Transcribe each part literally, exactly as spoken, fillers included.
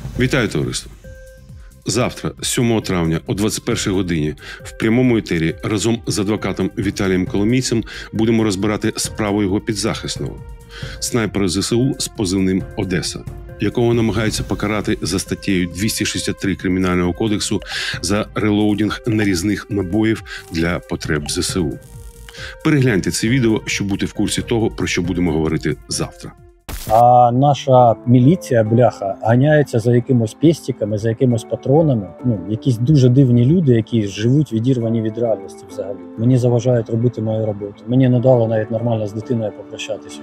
Вітаю, товариство! Завтра, сьомого травня о двадцять першій годині, в прямому етері разом з адвокатом Віталієм Коломійцем будемо розбирати справу його підзахисного – снайпера зе се у з позивним «Одеса», якого намагаються покарати за статтею двісті шістдесят три Кримінального кодексу за релоудінг нарізних набоїв для потреб зе се у. Перегляньте це відео, щоб бути в курсі того, про що будемо говорити завтра. А наша міліція, бляха, ганяється за якимось пестиками, за якимось патронами. Ну, якісь дуже дивні люди, які живуть відірвані від реальності взагалі. Мені заважають робити мою роботу. Мені не дало навіть нормально з дитиною попрощатися.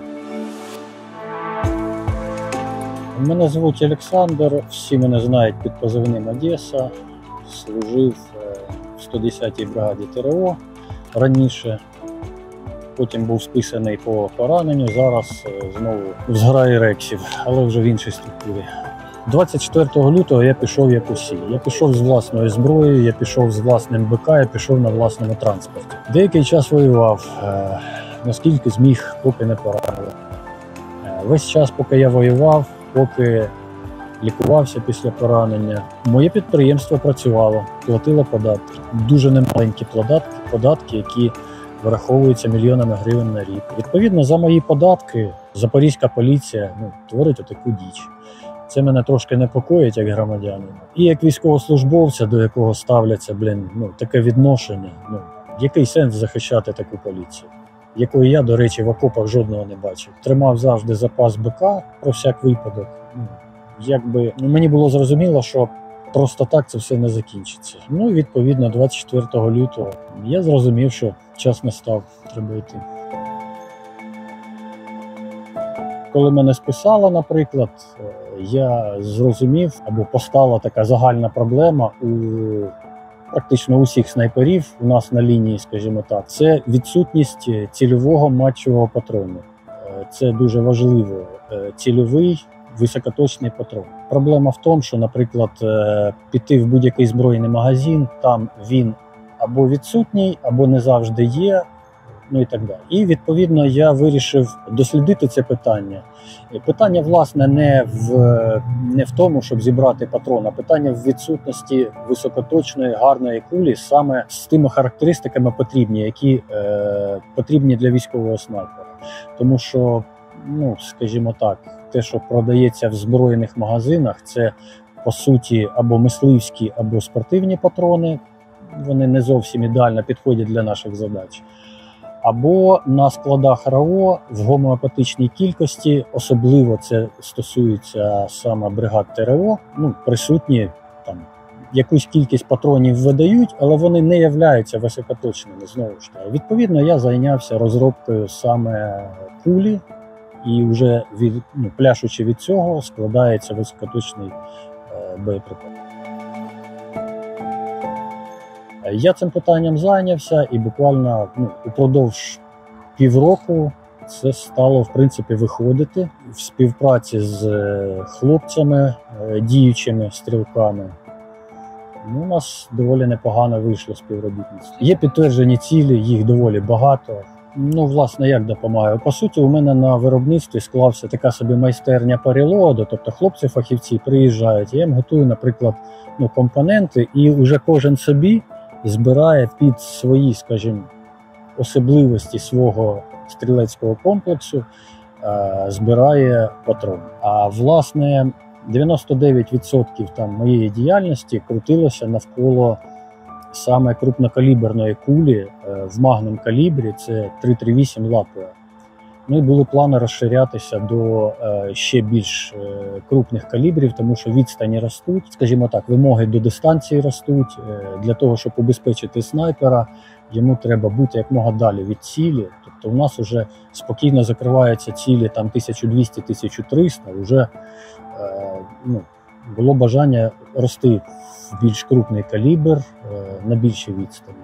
Мене звуть Олександр, всі мене знають під позивним «Одеса». Служив в сто десятій бригаді те ер о раніше. Потім був списаний по пораненню, зараз знову в зграї рексів, але вже в іншій структурі. двадцять четвертого лютого я пішов як усі. Я пішов з власною зброєю, я пішов з власним БК, я пішов на власному транспорті. Деякий час воював, наскільки зміг, поки не поранили. Весь час, поки я воював, поки лікувався після поранення, моє підприємство працювало, платило податки. Дуже немаленькі податки, податки, які враховуються мільйонами гривень на рік. Відповідно, за мої податки запорізька поліція ну, творить таку діч. Це мене трошки непокоїть як громадянина. І як військовослужбовця, до якого ставляться, блін, ну, таке відношення. Ну, який сенс захищати таку поліцію? Якої я, до речі, в окопах жодного не бачив. Тримав завжди запас БК про всяк випадок. Ну, якби, ну, мені було зрозуміло, що просто так це все не закінчиться. Ну і відповідно двадцять четвертого лютого я зрозумів, що час настав, треба йти. Коли мене списали, наприклад, я зрозумів, або постала така загальна проблема у практично усіх снайперів у нас на лінії, скажімо так, це відсутність цільового матчевого патрону. Це дуже важливо. Цільовий високоточний патрон. Проблема в тому, що, наприклад, піти в будь-який збройний магазин, там він або відсутній, або не завжди є, ну і так далі. І, відповідно, я вирішив дослідити це питання. Питання, власне, не в, не в тому, щоб зібрати патрон, а питання в відсутності високоточної, гарної кулі саме з тими характеристиками потрібні, які е, потрібні для військового снайпера. Тому що, ну, скажімо так, те, що продається в збройних магазинах, це, по суті, або мисливські, або спортивні патрони. Вони не зовсім ідеально підходять для наших задач. Або на складах РАО в гомеопатичній кількості, особливо це стосується саме бригад те ер о, ну, присутні там якусь кількість патронів видають, але вони не являються високоточними, знову ж таки. Відповідно, я зайнявся розробкою саме кулі, і вже від, ну, пляшучи від цього, складається високоточний е, боєприпас. Я цим питанням зайнявся і буквально ну, упродовж півроку це стало, в принципі, виходити в співпраці з хлопцями, діючими стрілками. Ну, у нас доволі непогано вийшло співробітництво. Є підтверджені цілі, їх доволі багато. Ну, власне, як допомагаю? По суті, у мене на виробництві склався така собі майстерня по релоаду, тобто хлопці-фахівці приїжджають, я їм готую, наприклад, ну, компоненти, і вже кожен собі збирає під свої, скажімо, особливості свого стрілецького комплексу, е, збирає патрон. А, власне, дев'яносто дев'ять відсотків там моєї діяльності крутилося навколо саме крупнокаліберної кулі в магнум калібрі, це три тридцять вісім лапова. Ну і були плани розширятися до е, ще більш е, крупних калібрів, тому що відстані ростуть, скажімо так, вимоги до дистанції ростуть. Е, для того, щоб убезпечити снайпера, йому треба бути якмога далі від цілі. Тобто у нас вже спокійно закриваються цілі там тисяча двісті - тисяча триста, вже е, ну, було бажання рости в більш крупний калібр, е, на більшій відстані.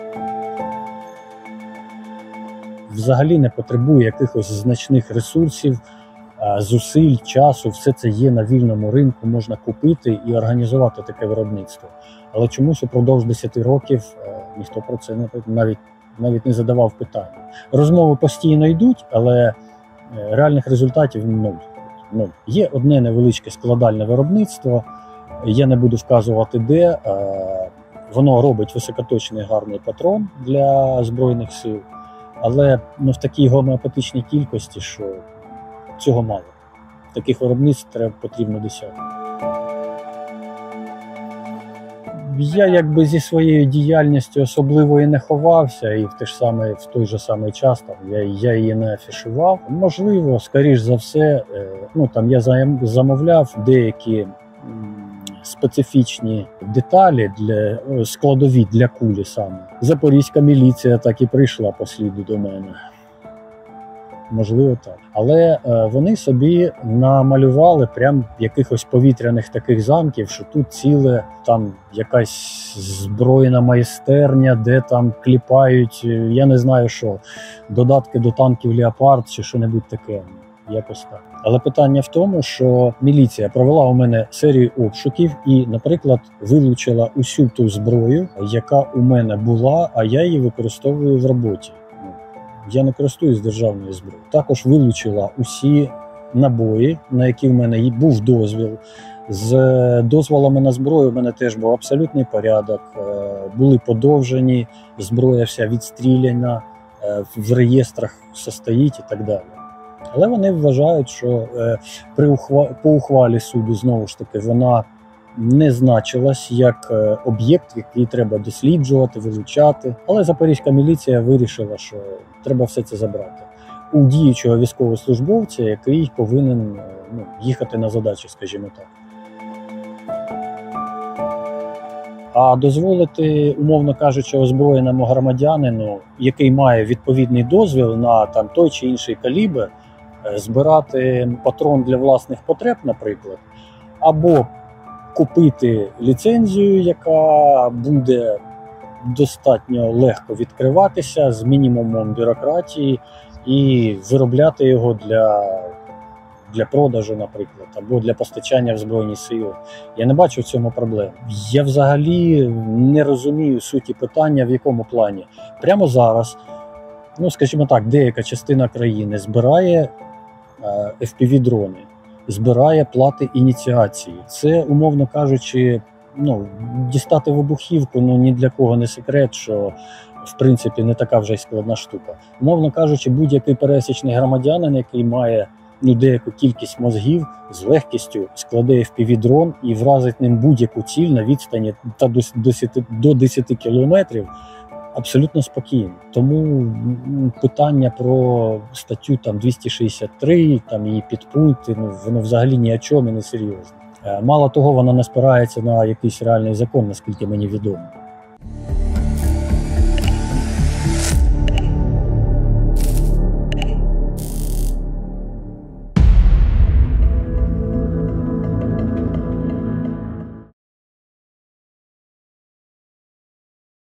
Взагалі не потребує якихось значних ресурсів, зусиль, часу. Все це є на вільному ринку, можна купити і організувати таке виробництво. Але чомусь упродовж десяти років ніхто про це не, навіть, навіть не задавав питання. Розмови постійно йдуть, але реальних результатів нуль. Ну, є одне невеличке складальне виробництво, я не буду вказувати де, воно робить високоточний гарний патрон для Збройних сил, але ну, в такій гомеопатичній кількості, що цього мало. Таких виробництв треба, потрібно десятки. Я якби зі своєю діяльністю особливо і не ховався, і в той, ж самий, в той же самий час там, я, я її не афішував. Можливо, скоріш за все, ну, там, я замовляв деякі специфічні деталі, для, складові для кулі саме. Запорізька міліція так і прийшла по сліду до мене. Можливо, так. Але е, вони собі намалювали прям якихось повітряних таких замків, що тут ціле там якась збройна майстерня, де там кліпають, я не знаю що, додатки до танків Леопард чи що-небудь таке. Якось так. Але питання в тому, що міліція провела у мене серію обшуків і, наприклад, вилучила усю ту зброю, яка у мене була, а я її використовую в роботі. Я не користуюсь державною зброєю. Також вилучила усі набої, на які в мене був дозвіл. З дозволами на зброю в мене теж був абсолютний порядок. Були подовжені, зброя вся відстріляна, в реєстрах все стоїть і так далі. Але вони вважають, що при ухва... по ухвалі суду, знову ж таки, вона не значилась як об'єкт, який треба досліджувати, вилучати. Але запорізька міліція вирішила, що треба все це забрати у діючого військовослужбовця, який повинен ну, їхати на задачі, скажімо так. А дозволити, умовно кажучи, озброєному громадянину, який має відповідний дозвіл на там, той чи інший калібр, збирати патрон для власних потреб, наприклад, або купити ліцензію, яка буде достатньо легко відкриватися з мінімумом бюрократії, і виробляти його для, для продажу, наприклад, або для постачання в Збройні Сили. Я не бачу в цьому проблем. Я взагалі не розумію суті питання, в якому плані. Прямо зараз, ну, скажімо так, деяка частина країни збирає еф пі ві-дрони, збирає плати ініціації. Це, умовно кажучи, ну, дістати вибухівку, ну, ні для кого не секрет, що, в принципі, не така вже й складна штука. Умовно кажучи, будь-який пересічний громадянин, який має ну, деяку кількість мозгів, з легкістю складе еф пі ві-дрон і вразить ним будь-яку ціль на відстані та до десяти кілометрів, абсолютно спокійно. Тому питання про статтю там, двісті шістдесят три, там, її підпункти, ну, воно взагалі ні о чому і не серйозно. Мало того, вона не спирається на якийсь реальний закон, наскільки мені відомо.